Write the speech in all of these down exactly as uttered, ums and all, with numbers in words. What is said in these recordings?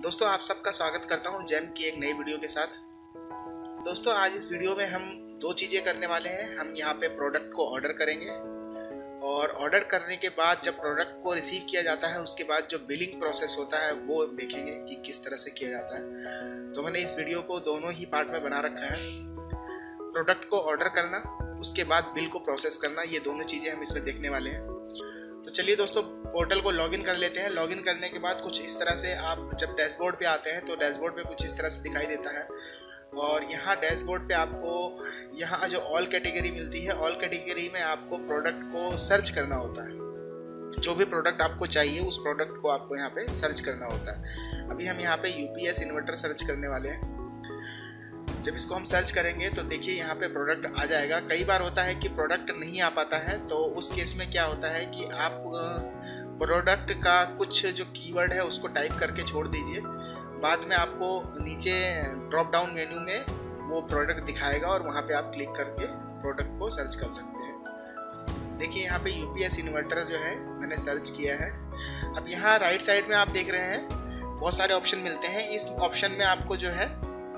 दोस्तों आप सबका स्वागत करता हूं जेम की एक नई वीडियो के साथ। दोस्तों आज इस वीडियो में हम दो चीज़ें करने वाले हैं। हम यहां पे प्रोडक्ट को ऑर्डर करेंगे और ऑर्डर करने के बाद जब प्रोडक्ट को रिसीव किया जाता है उसके बाद जो बिलिंग प्रोसेस होता है वो देखेंगे कि किस तरह से किया जाता है। तो मैंने इस वीडियो को दोनों ही पार्ट में बना रखा है। प्रोडक्ट को ऑर्डर करना, उसके बाद बिल को प्रोसेस करना, ये दोनों चीज़ें हम इसमें देखने वाले हैं। तो चलिए दोस्तों पोर्टल को लॉगिन कर लेते हैं। लॉगिन करने के बाद कुछ इस तरह से आप जब डैशबोर्ड पे आते हैं तो डैशबोर्ड पे कुछ इस तरह से दिखाई देता है। और यहाँ डैशबोर्ड पे आपको यहाँ जो ऑल कैटेगरी मिलती है, ऑल कैटेगरी में आपको प्रोडक्ट को सर्च करना होता है। जो भी प्रोडक्ट आपको चाहिए उस प्रोडक्ट को आपको यहाँ पे सर्च करना होता है। अभी हम यहाँ पे यूपीएस इन्वर्टर सर्च करने वाले हैं। जब इसको हम सर्च करेंगे तो देखिए यहाँ पे प्रोडक्ट आ जाएगा। कई बार होता है कि प्रोडक्ट नहीं आ पाता है, तो उस केस में क्या होता है कि आप प्रोडक्ट का कुछ जो कीवर्ड है उसको टाइप करके छोड़ दीजिए। बाद में आपको नीचे ड्रॉप डाउन मेन्यू में वो प्रोडक्ट दिखाएगा और वहाँ पे आप क्लिक करके प्रोडक्ट को सर्च कर सकते हैं। देखिए यहाँ पे यूपीएस इन्वर्टर जो है मैंने सर्च किया है। अब यहाँ राइट साइड में आप देख रहे हैं बहुत सारे ऑप्शन मिलते हैं। इस ऑप्शन में आपको जो है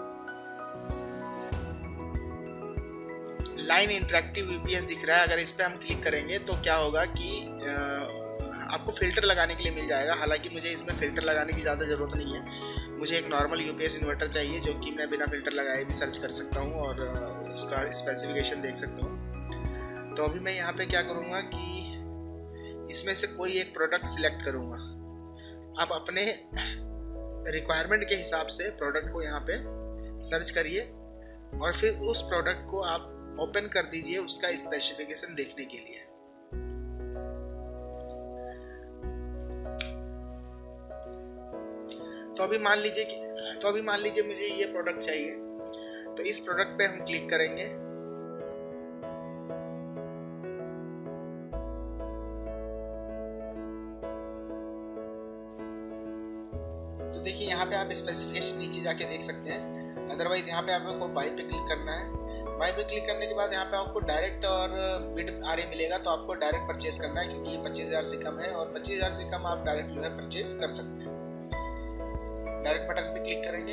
लाइन इंटरेक्टिव यूपीएस दिख रहा है। अगर इस पर हम क्लिक करेंगे तो क्या होगा कि आपको फ़िल्टर लगाने के लिए मिल जाएगा। हालांकि मुझे इसमें फ़िल्टर लगाने की ज़्यादा ज़रूरत नहीं है। मुझे एक नॉर्मल यूपीएस इन्वर्टर चाहिए जो कि मैं बिना फ़िल्टर लगाए भी सर्च कर सकता हूँ और उसका स्पेसिफिकेशन देख सकता हूँ। तो अभी मैं यहाँ पे क्या करूँगा कि इसमें से कोई एक प्रोडक्ट सिलेक्ट करूँगा। आप अपने रिक्वायरमेंट के हिसाब से प्रोडक्ट को यहाँ पे सर्च करिए और फिर उस प्रोडक्ट को आप ओपन कर दीजिए उसका स्पेसिफिकेशन देखने के लिए। तो अभी मान लीजिए कि तो अभी मान लीजिए मुझे ये प्रोडक्ट चाहिए, तो इस प्रोडक्ट पे हम क्लिक करेंगे। तो देखिए यहाँ पे आप स्पेसिफिकेशन नीचे जाके देख सकते हैं। अदरवाइज यहाँ पे आपको बाय पे क्लिक करना है। बाय पे क्लिक करने के बाद यहाँ पे आपको डायरेक्ट और बिड आर ए मिलेगा, तो आपको डायरेक्ट परचेज करना है क्योंकि ये पच्चीस हज़ार से कम है और पच्चीस हज़ार से कम आप डायरेक्ट जो है परचेज कर सकते हैं। डायरेक्ट बटन पे क्लिक करेंगे।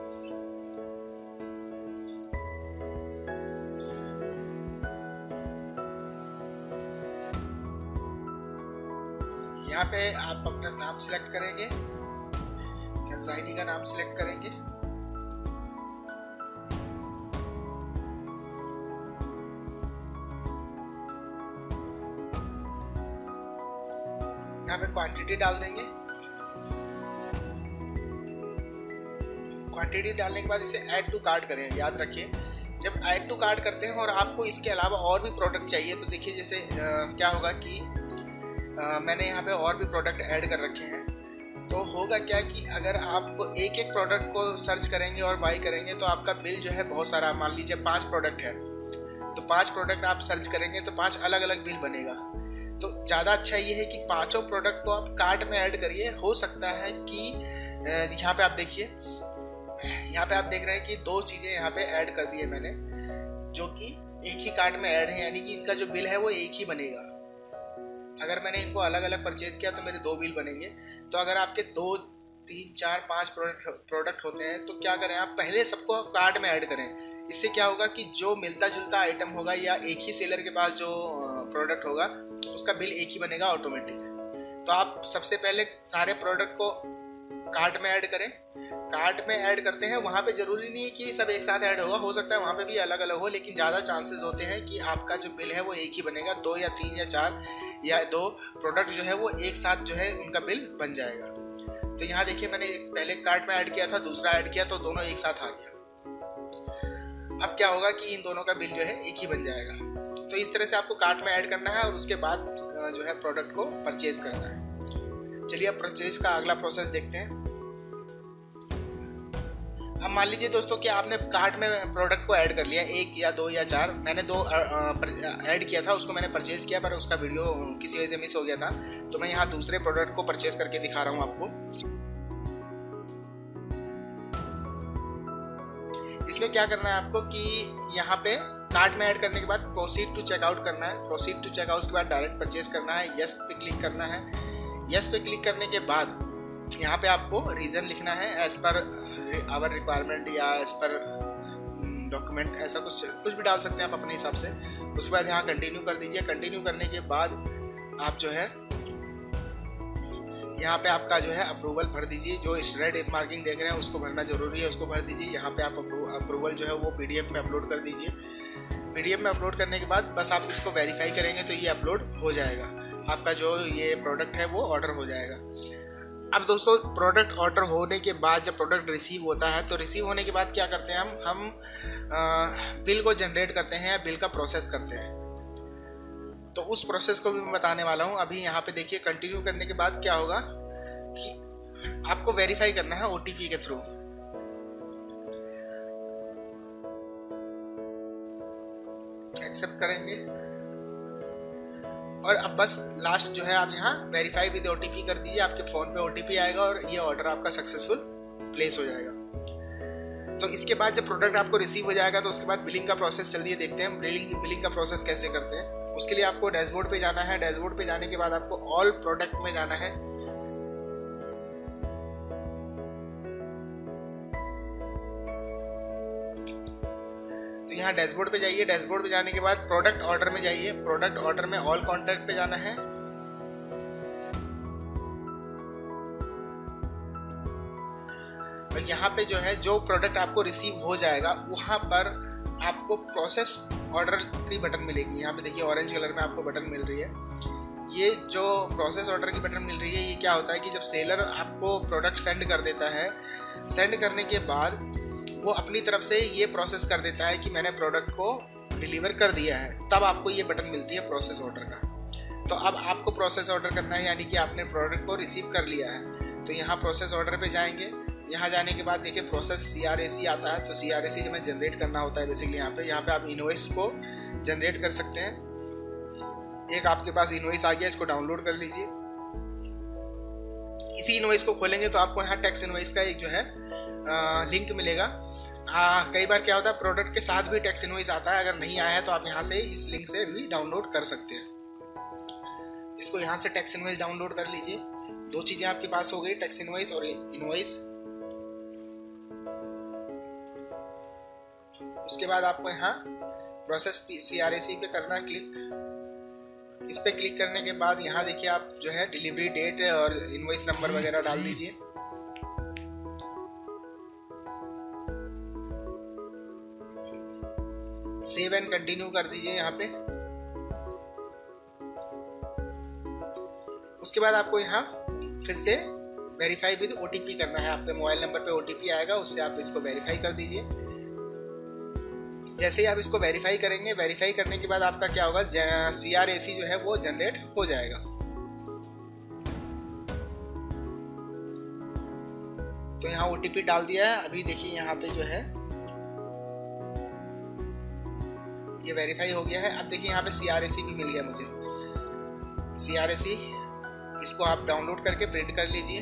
यहाँ पे आप अपना नाम सिलेक्ट करेंगे, कंसाइनी का नाम सिलेक्ट करेंगे। यहाँ पे क्वांटिटी डाल देंगे। क्वांटिटी डालने के बाद इसे ऐड टू कार्ट करें। याद रखिए जब ऐड टू कार्ट करते हैं और आपको इसके अलावा और भी प्रोडक्ट चाहिए तो देखिए जैसे आ, क्या होगा कि आ, मैंने यहाँ पे और भी प्रोडक्ट ऐड कर रखे हैं। तो होगा क्या कि अगर आप एक एक प्रोडक्ट को सर्च करेंगे और बाई करेंगे तो आपका बिल जो है बहुत सारा, मान लीजिए पाँच प्रोडक्ट है तो पाँच प्रोडक्ट आप सर्च करेंगे तो पाँच अलग अलग बिल बनेगा। तो ज़्यादा अच्छा ये है कि पांचों प्रोडक्ट को आप कार्ट में ऐड करिए। हो सकता है कि यहाँ पे आप देखिए, यहाँ पे आप देख रहे हैं कि दो चीज़ें यहाँ पे ऐड कर दी है मैंने जो कि एक ही कार्ट में ऐड है, यानी कि इनका जो बिल है वो एक ही बनेगा। अगर मैंने इनको अलग अलग परचेज किया तो मेरे दो बिल बनेंगे। तो अगर आपके दो तीन चार पाँच प्रोडक्ट प्रोडक्ट होते हैं तो क्या करें, आप पहले सबको कार्ट में ऐड करें। इससे क्या होगा कि जो मिलता जुलता आइटम होगा या एक ही सेलर के पास जो प्रोडक्ट होगा उसका बिल एक ही बनेगा ऑटोमेटिक। तो आप सबसे पहले सारे प्रोडक्ट को कार्ट में ऐड करें। कार्ट में ऐड करते हैं, वहाँ पे ज़रूरी नहीं है कि सब एक साथ ऐड होगा, हो सकता है वहाँ पे भी अलग अलग हो, लेकिन ज़्यादा चांसेस होते हैं कि आपका जो बिल है वो एक ही बनेगा। दो या तीन या चार या दो प्रोडक्ट जो है वो एक साथ जो है उनका बिल बन जाएगा। तो यहाँ देखिए मैंने पहले कार्ट में ऐड किया था, दूसरा ऐड किया तो दोनों एक साथ आ गया। अब क्या होगा कि इन दोनों का बिल जो है एक ही बन जाएगा। तो इस तरह से आपको कार्ट में ऐड करना है और उसके बाद जो है प्रोडक्ट को परचेज करना है। चलिए अब परचेज का अगला प्रोसेस देखते हैं। अब मान लीजिए दोस्तों कि आपने कार्ट में प्रोडक्ट को ऐड कर लिया, एक या दो या चार। मैंने दो ऐड किया था, उसको मैंने परचेज किया पर उसका वीडियो किसी वजह से मिस हो गया था। तो मैं यहाँ दूसरे प्रोडक्ट को परचेज करके दिखा रहा हूँ आपको। इसमें क्या करना है आपको कि यहाँ पे कार्ट में ऐड करने के बाद प्रोसीड टू चेकआउट करना है। प्रोसीड टू चेकआउट के बाद डायरेक्ट परचेज करना है, यस पे क्लिक करना है। यस पे क्लिक करने के बाद यहाँ पे आपको रीज़न लिखना है एज पर आवर रिक्वायरमेंट या एज पर डॉक्यूमेंट, ऐसा कुछ कुछ भी डाल सकते हैं आप अपने हिसाब से। उसके बाद यहाँ कंटिन्यू कर दीजिए। कंटिन्यू करने के बाद आप जो है यहाँ पे आपका जो है अप्रूवल भर दीजिए। जो रेड मार्किंग देख रहे हैं उसको भरना जरूरी है, उसको भर दीजिए। यहाँ पे आप अप्रूवल जो है वो पीडीएफ में अपलोड कर दीजिए। पीडीएफ में अपलोड करने के बाद बस आप इसको वेरीफाई करेंगे तो ये अपलोड हो जाएगा, आपका जो ये प्रोडक्ट है वो ऑर्डर हो जाएगा। अब दोस्तों प्रोडक्ट ऑर्डर होने के बाद जब प्रोडक्ट रिसीव होता है तो रिसीव होने के बाद क्या करते हैं हम हम आ, बिल को जनरेट करते हैं, बिल का प्रोसेस करते हैं। तो उस प्रोसेस को भी मैं बताने वाला हूँ। अभी यहाँ पे देखिए कंटिन्यू करने के बाद क्या होगा कि आपको वेरीफाई करना है ओटीपी के थ्रू। एक्सेप्ट करेंगे और अब बस लास्ट जो है आप यहाँ वेरीफाई विद ओटीपी कर दीजिए। आपके फ़ोन पे ओटीपी आएगा और ये ऑर्डर आपका सक्सेसफुल प्लेस हो जाएगा। तो इसके बाद जब प्रोडक्ट आपको रिसीव हो जाएगा तो उसके बाद बिलिंग का प्रोसेस चलिए देखते हैं बिलिंग बिलिंग का प्रोसेस कैसे करते हैं। उसके लिए आपको डैशबोर्ड पे जाना है। डैशबोर्ड पे जाने के बाद आपको ऑल प्रोडक्ट में जाना है। तो यहाँ डैशबोर्ड पे जाइए। डैशबोर्ड पे जाने के बाद प्रोडक्ट ऑर्डर में जाइए। प्रोडक्ट ऑर्डर में ऑल कॉन्टैक्ट पे जाना है। और यहाँ पे जो है जो प्रोडक्ट आपको रिसीव हो जाएगा वहाँ पर आपको प्रोसेस ऑर्डर की बटन मिलेगी। यहाँ पे देखिए ऑरेंज कलर में आपको बटन मिल रही है। ये जो प्रोसेस ऑर्डर की बटन मिल रही है ये क्या होता है कि जब सेलर आपको प्रोडक्ट सेंड कर देता है, सेंड करने के बाद वो अपनी तरफ से ये प्रोसेस कर देता है कि मैंने प्रोडक्ट को डिलीवर कर दिया है, तब आपको ये बटन मिलती है प्रोसेस ऑर्डर का। तो अब आपको प्रोसेस ऑर्डर करना है, यानी कि आपने प्रोडक्ट को रिसीव कर लिया है। तो यहाँ प्रोसेस ऑर्डर पे जाएंगे। यहाँ जाने के बाद देखिए प्रोसेस सी आर ए सी आता है। तो सी आर ए सी हमें जनरेट करना होता है बेसिकली। यहाँ पे यहाँ पे आप इनवॉइस को जनरेट कर सकते हैं। एक आपके पास इनवॉइस आ गया, इसको डाउनलोड कर लीजिए। इसी इनवॉइस को खोलेंगे तो आपको यहाँ टैक्स इनवॉइस का एक जो है आ, लिंक मिलेगा। आ, कई बार क्या होता है प्रोडक्ट के साथ भी टैक्स इनवॉइस आता है। अगर नहीं आया है तो आप यहाँ से इस लिंक से भी डाउनलोड कर सकते हैं। इसको यहाँ से टैक्स इनवॉइस डाउनलोड कर लीजिए। दो चीज़ें आपके पास हो गई, टैक्स इनवॉइस और इनवॉइस। उसके बाद आपको यहाँ प्रोसेस सी आर ए सी पे करना है क्लिक। इस पे क्लिक करने के बाद यहाँ देखिए आप जो है डिलीवरी डेट और इनवॉइस नंबर वगैरह डाल दीजिए। सेव एंड कंटिन्यू कर दीजिए यहाँ पे। उसके बाद आपको यहाँ फिर से वेरीफाई विद ओटीपी करना है। आपके मोबाइल नंबर पे ओटीपी आएगा, उससे आप इसको वेरीफाई कर दीजिए। जैसे ही आप इसको वेरीफाई करेंगे, वेरीफाई करने के बाद आपका क्या होगा, सी आर ए सी जो है वो जनरेट हो जाएगा। तो यहाँ ओटीपी डाल दिया है। अभी देखिए यहाँ पे जो है ये वेरीफाई हो गया है। अब देखिए यहाँ पे सी आर ए सी भी मिल गया मुझे। सी आर ए सी इसको आप डाउनलोड करके प्रिंट कर लीजिए।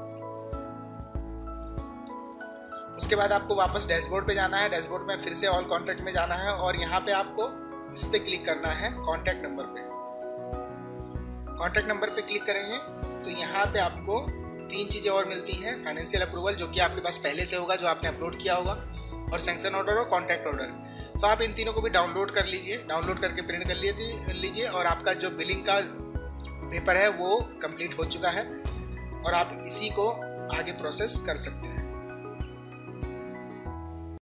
उसके बाद आपको वापस डैशबोर्ड पे जाना है। डैशबोर्ड में फिर से ऑल कॉन्टैक्ट में जाना है और यहाँ पे आपको इस पे क्लिक करना है कॉन्टैक्ट नंबर पे। कॉन्टैक्ट नंबर पे क्लिक करेंगे तो यहाँ पे आपको तीन चीज़ें और मिलती हैं। फाइनेंशियल अप्रूवल जो कि आपके पास पहले से होगा, जो आपने अपलोड किया होगा, और सैंक्शन ऑर्डर और कॉन्टैक्ट ऑर्डर। तो आप इन तीनों को भी डाउनलोड कर लीजिए। डाउनलोड करके प्रिंट कर लिए लीजिए और आपका जो बिलिंग का पेपर है वो कंप्लीट हो चुका है और आप इसी को आगे प्रोसेस कर सकते हैं।